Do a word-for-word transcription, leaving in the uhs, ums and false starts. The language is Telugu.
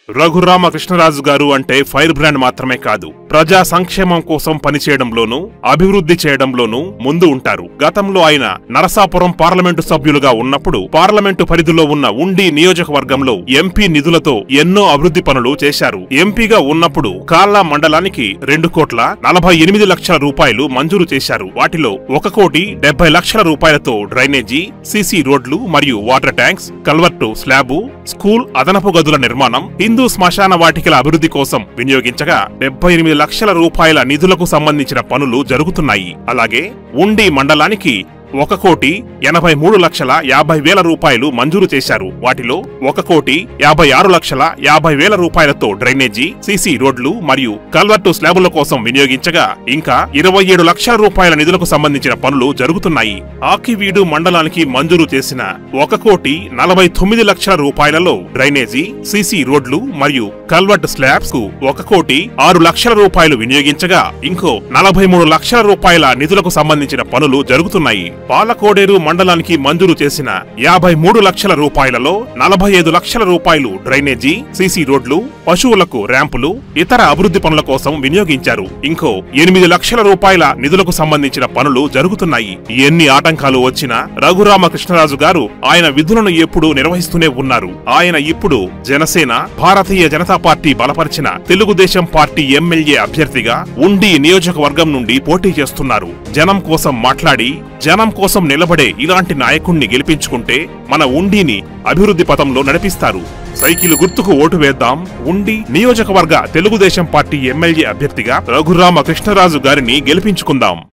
రఘురామకృష్ణరాజు గారు అంటే ఫైర్ బ్రాండ్ మాత్రమే కాదు, ప్రజా సంక్షేమం కోసం పనిచేయడంలోనూ అభివృద్ధి చేయడంలోనూ ముందు ఉంటారు. గతంలో ఆయన నరసాపురం పార్లమెంటు సభ్యులుగా ఉన్నప్పుడు పార్లమెంటు పరిధిలో ఉన్న ఉండి నియోజకవర్గంలో ఎంపీ నిధులతో ఎన్నో అభివృద్ధి పనులు చేశారు. ఎంపీగా ఉన్నప్పుడు కాల్లా మండలానికి రెండు కోట్ల నలభై ఎనిమిది లక్షల రూపాయలు మంజూరు చేశారు. వాటిలో ఒక కోటి డెబ్బై లక్షల రూపాయలతో డ్రైనేజీ, సీసీ రోడ్లు మరియు water tanks, culvert slab, school అదనపు గదుల నిర్మాణం, హిందూ శ్మశాన వాటికల అభివృద్ధి కోసం వినియోగించగా డెబ్బై ఎనిమిది లక్షల రూపాయల నిధులకు సంబంధించిన పనులు జరుగుతున్నాయి. అలాగే ఉండి మండలానికి ఒక కోటి ఎనభై మూడు లక్షల యాభై వేల రూపాయలు మంజూరు చేశారు. వాటిలో ఒక కోటి యాభై ఆరు లక్షల యాభై వేల రూపాయలతో డ్రైనేజీ, సీసీ రోడ్లు మరియు కల్వర్టు స్లాబుల కోసం వినియోగించగా ఇంకా ఇరవై ఏడు లక్షల రూపాయల నిధులకు సంబంధించిన పనులు జరుగుతున్నాయి. ఆకివీడు మండలానికి మంజూరు చేసిన ఒక కోటి నలభై తొమ్మిది లక్షల రూపాయలలో డ్రైనేజీ, సీసీ రోడ్లు మరియు కల్వర్ట్ స్లాబ్స్ కు ఒక కోటి ఆరు లక్షల రూపాయలు వినియోగించగా ఇంకో నలభై మూడు లక్షల రూపాయల నిధులకు సంబంధించిన పనులు జరుగుతున్నాయి. పాలకోడేరు మండలానికి మంజూరు చేసిన యాభై మూడు లక్షల రూపాయలలో నలభై ఐదు లక్షల రూపాయలు డ్రైనేజీ, సీసీ రోడ్లు, పశువులకు ర్యాంపులు, ఇతర అభివృద్ధి పనుల కోసం వినియోగించారు. ఇంకో ఎనిమిది లక్షల రూపాయల నిధులకు సంబంధించిన పనులు జరుగుతున్నాయి. ఎన్ని ఆటంకాలు వచ్చినా రఘురామకృష్ణరాజు గారు ఆయన విధులను ఎప్పుడూ నిర్వహిస్తూనే ఉన్నారు. ఆయన ఇప్పుడు జనసేన, భారతీయ జనతా పార్టీ బలపరిచిన తెలుగుదేశం పార్టీ ఎమ్మెల్యే అభ్యర్థిగా ఉండి నియోజకవర్గం నుండి పోటీ చేస్తున్నారు. జనం కోసం మాట్లాడి జనం కోసం నిలబడే ఇలాంటి నాయకుణ్ణి గెలిపించుకుంటే మన ఉండిని అభివృద్ధి పథంలో నడిపిస్తారు. సైకిల్ గుర్తుకు ఓటు వేద్దాం. ఉండి నియోజకవర్గ తెలుగుదేశం పార్టీ ఎమ్మెల్యే అభ్యర్థిగా రఘురామకృష్ణరాజు గారిని గెలిపించుకుందాం.